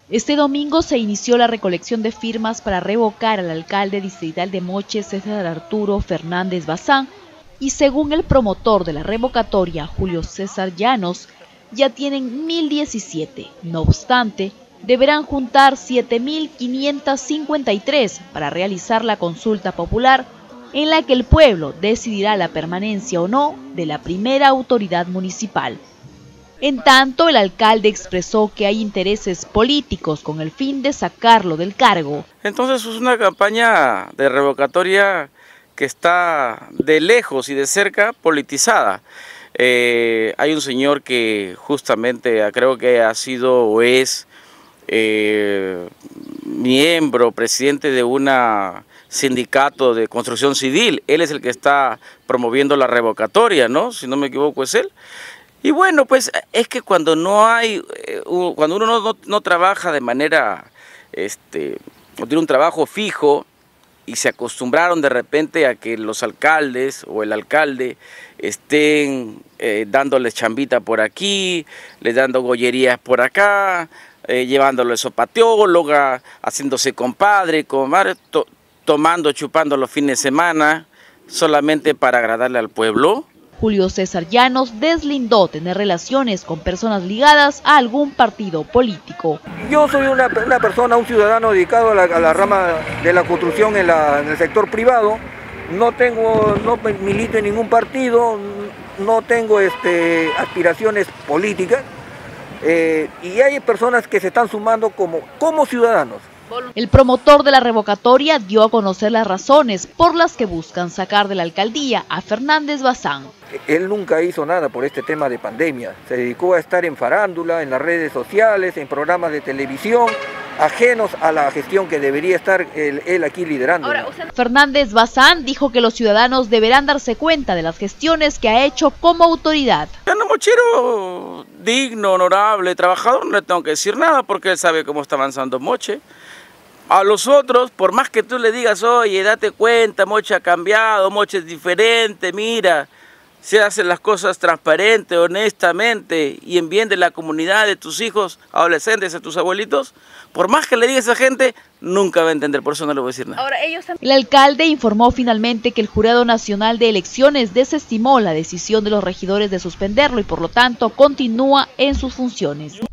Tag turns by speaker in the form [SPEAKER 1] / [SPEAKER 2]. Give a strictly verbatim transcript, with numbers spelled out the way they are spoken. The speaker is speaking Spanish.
[SPEAKER 1] Este domingo se inició la recolección de firmas para revocar al alcalde distrital de Moche, César Arturo Fernández Bazán, y según el promotor de la revocatoria, Julio César Llanos, ya tienen mil diecisiete. No obstante, deberán juntar siete mil quinientos cincuenta y tres para realizar la consulta popular, en la que el pueblo decidirá la permanencia o no de la primera autoridad municipal. En tanto, el alcalde expresó que hay intereses políticos con el fin de sacarlo del cargo.
[SPEAKER 2] Entonces es una campaña de revocatoria que está de lejos y de cerca politizada. Eh, hay un señor que justamente creo que ha sido o es eh, miembro, presidente de un sindicato de construcción civil. Él es el que está promoviendo la revocatoria, ¿no? Si no me equivoco es él. Y bueno, pues es que cuando no hay, cuando uno no, no, no trabaja de manera, este, no tiene un trabajo fijo y se acostumbraron de repente a que los alcaldes o el alcalde estén eh, dándoles chambita por aquí, les dando gollerías por acá, eh, llevándole sopateóloga, haciéndose compadre, comadre, to, tomando, chupando los fines de semana, solamente para agradarle al pueblo.
[SPEAKER 1] Julio César Llanos deslindó tener relaciones con personas ligadas a algún partido político.
[SPEAKER 3] Yo soy una, una persona, un ciudadano dedicado a la, a la rama de la construcción en, la, en el sector privado. No tengo, no milito en ningún partido, no tengo este, aspiraciones políticas. Eh, y hay personas que se están sumando como, como ciudadanos.
[SPEAKER 1] El promotor de la revocatoria dio a conocer las razones por las que buscan sacar de la alcaldía a Fernández Bazán.
[SPEAKER 3] Él nunca hizo nada por este tema de pandemia. Se dedicó a estar en farándula, en las redes sociales, en programas de televisión, ajenos a la gestión que debería estar él, él aquí liderando.
[SPEAKER 1] Ahora, usted... Fernández Bazán dijo que los ciudadanos deberán darse cuenta de las gestiones que ha hecho como autoridad.
[SPEAKER 2] Un mochero digno, honorable, trabajador, no le tengo que decir nada porque él sabe cómo está avanzando Moche. A los otros, por más que tú le digas, oye, date cuenta, Moche ha cambiado, Moche es diferente, mira, se hacen las cosas transparente, honestamente y en bien de la comunidad, de tus hijos, adolescentes, de tus abuelitos, por más que le diga a esa gente, nunca va a entender, por eso no le voy a decir nada.
[SPEAKER 1] Ahora, ellos... El alcalde informó finalmente que el Jurado Nacional de Elecciones desestimó la decisión de los regidores de suspenderlo y por lo tanto continúa en sus funciones.